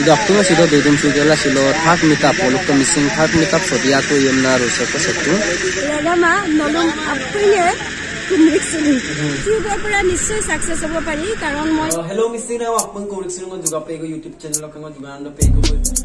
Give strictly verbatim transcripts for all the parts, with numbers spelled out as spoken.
sido aktunga sido dedum sugela silo thak mitap poluk to missing thak mitap sodia to yemna ruse ko setu lagama nolong appuye kumrik sulu tuba pura nischay success hobo pari karon moi hello missing na apun kumrik sulu ngo juga pe ko youtube channel ko ngo juga ando pe ko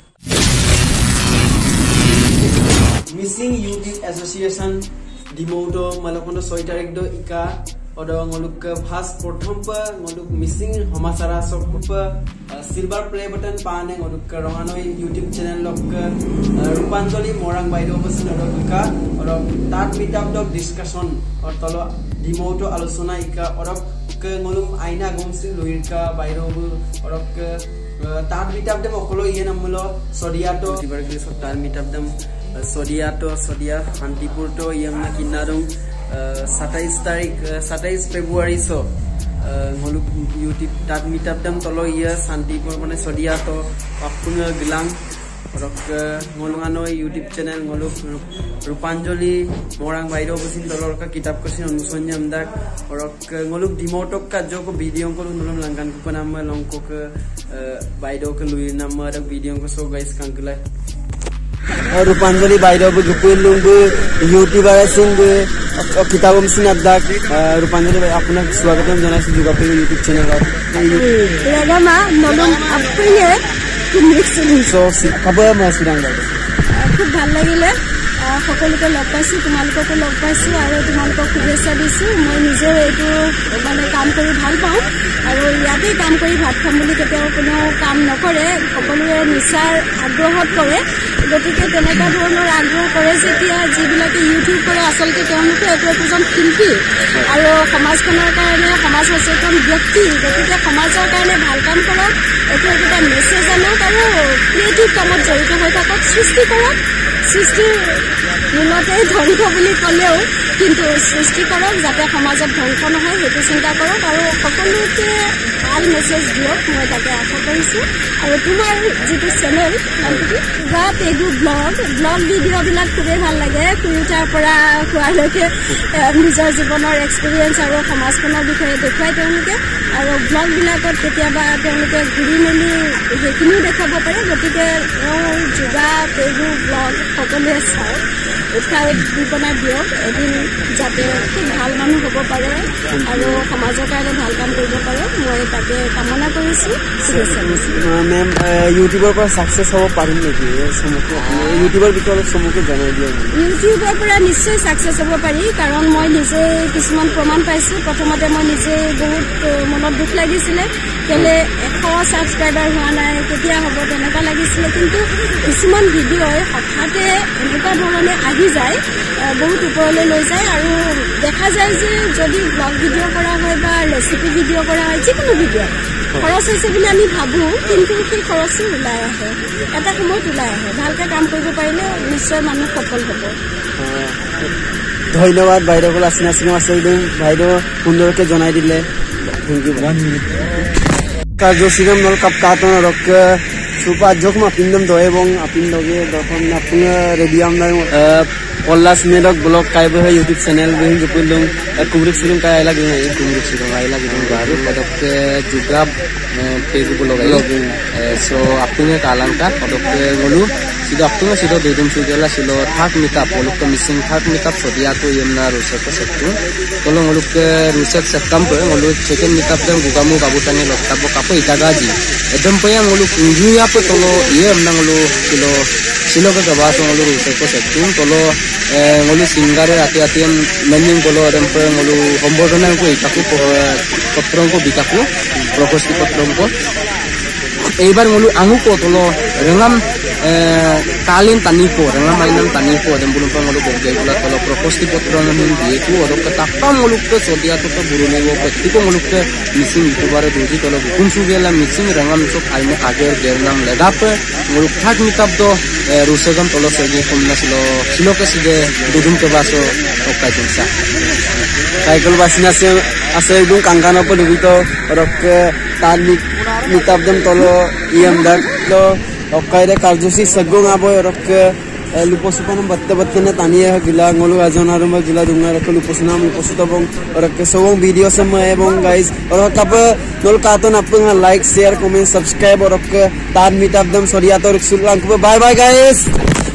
missing youth association dimodo malakondo ছয় তারিখ do ika odo ngoluk first prothom pa ngoluk missing homasara sok pa silver play button paane ngoluk rohanoi youtube channel lok rupanjoli morang baido pasin odo ika odo tat meetup dog discussion or tolo dimoto alochona ika odo ke ngolum aina gomsi loirka baido odo ke tat meetup dem okolo yen amulo sodiato tibarki so tat meetup dem sodiato sodia hantipur to yamna kinarung সাতাইশ তারিখ সাতাইশ ফেব্রুয়ারি সো ngoluk youtube tat meetup dam tolo iya santipur mane sodia to apuna gilang rok ngolunganoi youtube channel ngoluk rupanjoli morang bairo bosin tolor ka kitab kosin onusonyam dak rok ngoluk dimotok ka joko video ko nulum langkan ko nama longko ke bairo ke lui nama dak video ko so guys kankla rupanjoli bairo bu gupulung bu youtuber sing bu kitabum sinabdak rupanjoli bhai apunak swagatam janaisu juga pe youtube channel ar lagama nolong appuye kumrik sulu so kabar ma sidang ga খুব ভাল লাগিলে সকলোকে লগ পাইছো তোমালোককো লগ পাইছো আৰু তোমালোকক শুভেচ্ছা দিছো মই নিজে এইটো মানে কাম কৰি ভাল পাওঁ আৰু ইয়াতে কাম কৰি ভাত খাম বুলি কেতিয়াও কোনো কাম নকৰে সকলোৱে নিচাৰ আগ্ৰহত কৰে গতিকে তেনেকুৱা ধৰণৰ আগ্ৰহ কৰে যেতিয়া যিবিলাকে ইউটিউব কৰে আচলতে তেওঁলোকে এইটো একজন শিল্পী আৰু সমাজখনৰ কাৰণে সমাজ সচেতন ব্যক্তি গতিকে সমাজৰ কাৰণে ভাল কাম কৰক এইটো এটা মেছেজ আনক আৰু ক্ৰিয়েটিভ কামত জড়িত হৈ থাকক সৃষ্টি কৰক সৃষ্টি মূলতে ধ্বংস বুলি ক'লেও কিন্তু সৃষ্টি কৰক যাতে সমাজত ধ্বংস নহয় সেইটো চিন্তা কৰক আৰু সকলোকে ভাল মেছেজ দিয়ক মই তাকে আশা কৰিছো আৰু তোমাৰ যিটো চেনেল বা পেগু ব্লগ ব্লগ ভিডিঅ'বিলাক খুবেই ভাল লাগে শুই উঠাৰ পৰা খোৱালৈকে নিজৰ জীৱনৰ এক্সপিৰিয়েঞ্চ আৰু সমাজখনৰ বিষয়ে দেখুৱাই তেওঁলোকে আৰু ব্লগবিলাকত কেতিয়াবা তেওঁলোকে ঘূৰি মেলি সেইখিনিও দেখাব পাৰে গতিকে যোগা পেগু ব্লগ সকলোৱে চাওক উৎসাহ উদ্দীপনা দিয়ক এদিন যাতে খুব ভাল মানুহ হ'ব পাৰে আৰু সমাজৰ কাৰণে ভাল কাম কৰিব পাৰে মই তাকে কামনা কৰিছোঁ মেম ইউটিউবৰ পৰা ছাকচেছ হ'ব পাৰিম নেকি ইউটিউবৰ বিষয়ে চমুকে জনাই দিয়ক ইউটিউবৰ পৰা নিশ্চয় ছাকচেছ হ'ব পাৰি কাৰণ মই নিজে কিছুমান প্ৰমাণ পাইছোঁ প্ৰথমতে মই নিজে বহুত মনত দুখ লাগিছিলে কেলে এশ ছাবস্ক্ৰাইবাৰ হোৱা নাই কেতিয়া হ'ব তেনেকুৱা লাগিছিলে কিন্তু কিছুমান ভিডিঅ'ই হঠাতে এনেকুৱা ধৰণে আহি যায় বহুত ওপৰলৈ লৈ যায় আৰু দেখা যায় যে যদি ব্লগ ভিডিঅ' কৰা হয় বা ৰেচিপি ভিডিঅ' কৰা হয় যিকোনো ভিডিঅ' খৰচ হৈছে বুলি আমি ভাবোঁ কিন্তু সেই খৰচো ওলাই আহে এটা সময়ত ওলাই আহে ভালকৈ কাম কৰিব পাৰিলে নিশ্চয় মানুহ সফল হ'ব ধন্যবাদ বাইদেউসকল আচিনা চিনেমা আছে একদম বাইদেউ সুন্দৰকৈ জনাই দিলে থেংক ইউ কাৰ্যচিৰম নল কাপ কাটন ৰক সুপা জকমা পিন্দম দয় এবং আপিন লগে দখন আপনি রেডিয়াম নাই পল্লাস মেডক ব্লগ কাইবে হয় ইউটিউব চ্যানেল বেহিন জপুলুং কুমরিক সিলুং কাই আইলা গিং এই কুমরিক সিলুং আইলা গিং বারু পদক জুগা পেগু ব্লগ আইলা সো আপনি কালাঙ্কা পদক গলু sido aktunga sido dedum sugela silo thak meetup poluk to missing thak meetup sodia to yemna rusak ko setu tolong oluk rusak sekam pe oluk second meetup dam gugamu kabutane lokta bo kapo itagaji edam pe yang oluk injuya pe tolo yem nang olu silo silo ka gabaso oluk rusak ko setu tolo oluk singare ati atian mening bolo edam pe oluk hombodona ko itaku potrong ko bitaku proposti potrong ko eibar ngolu angu ko tolo rengam kalin tanipo rengam mainan tanipo dan bulung pangolu bogay ulat tolo proposti potron min dieku odok ketapa ngoluk ke sodia to burune wo petiko ngoluk ke missing youtuber doji tolo bukum sugela missing rengam sok aine ager gernam ledap ngoluk thak meetup do rusegam tolo segi komna silo silo ke side dudum ke baso okai tunsa cycle basina se ase dum kangkana po dubito rok tan meetup dem tolo iam dak do okai de karjusi segong aboy rok lupa suka nam batte batte na tania gila ngolu ajon arum gila dungar ko lupa sunam lupa sutabong or ke sawong video sama ebong guys or kap nol katon apung like share comment subscribe or ke tan meet up them sorry ator sullang bye bye guys.